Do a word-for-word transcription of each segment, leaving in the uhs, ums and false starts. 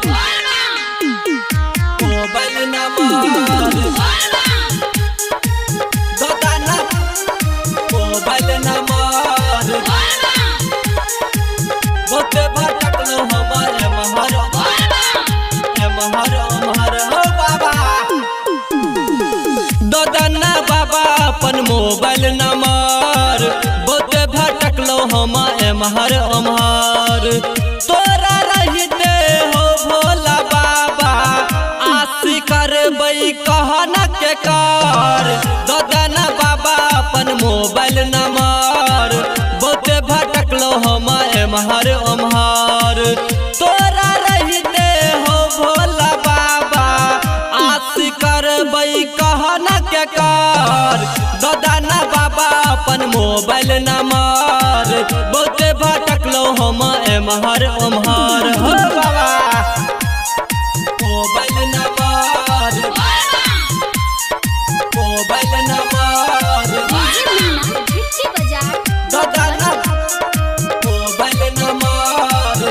Mobile number दोदाना mobile number बहुते भटकलो हमारे महर महर महर हो बाबा दोदाना बाबा अपन मोबाइल नंबर बहुते भटकलो हमारे महर महर तोरा रहते हो भोला बाबा आशी करबै कहना के कर दोदाना बाबा अपन मोबाइल नंबर बहुते भटकलो हमारे महर महर तोरा रहते हो भोला बाबा आशी करबै कहना के कर दोदाना बाबा अपन मोबाइल नंबर बहुते भटकलो हमारे महर महर हो बाबा मोबाइल नंबर मोबाइल नंबर दोदाना mobile number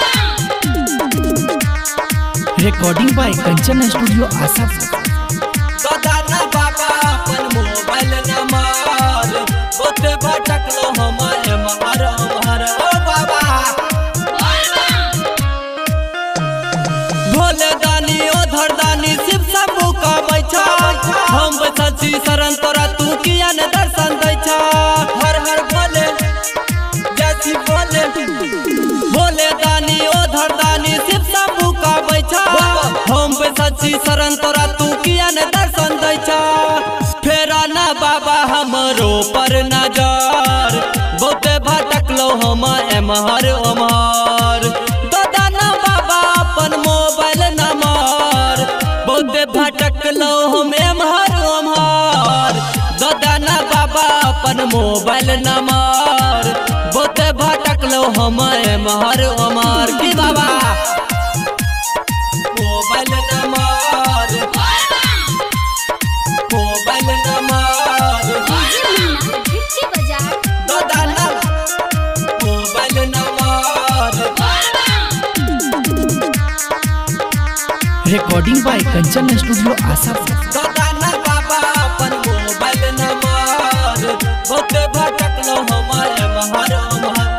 recording by Kanchan studio आसा दोदाना बाबा अपन मोबाइल नंबर बहुते भटकलो हमारे महर महर हो बाबा भोले दानी ओधर दानी शिव सब कबै छ हम बैठल छी शरण तोरा तू किया ने दर्शन दै छ हर हर भोले जय शिव भोले भोले दानी ओधर दानी शिव सब कबै छ हम बैठल छी शरण तोरा तू किया ने दर्शन दै छ फेरा ना बाबा हमरो पर नजर बहुते भटकलो हमारे महर महर दोदाना बाबा अपन मोबाइल नंबर बहुते भटकलो हमे महर महर दोदाना बाबा अपन मोबाइल नंबर बहुते भटकलो हमारे महर महर की बाबा मोबाइल नंबर मोबाइल नंबर दोदाना mobile number recording by Kanchan studio आसा दोदाना बाबा अपन मोबाइल नंबर बहुते भटकलो हमारे महर महर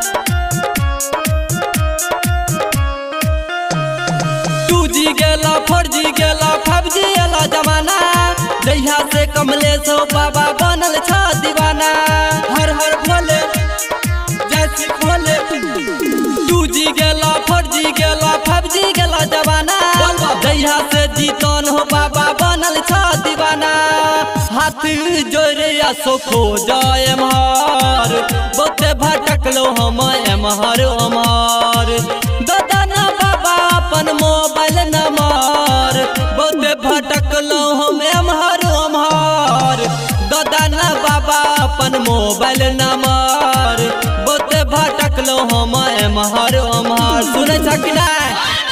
टू जी गेला फोर जी गेला फाइव जी एला जमाना जहिया से कमलेश हो बाबा बनल छ दीवाना हर हर भोले जय शिव भोले टू जी गेला फोर जी गेला फाइव जी गेला जमाना जहिया से जीतन हो बाबा बनल छ दीवाना हाथ जोड़े सो खो जाए महर बहुते भटकलो हमारे महर महर दोदाना बाबा अपन मोबाइल नंबर बहुते भटकलो हमे महर महर दोदाना बाबा अपन मोबाइल नंबर बहुते भटकलो हमारे महर महर सुनै छ कि नहीं।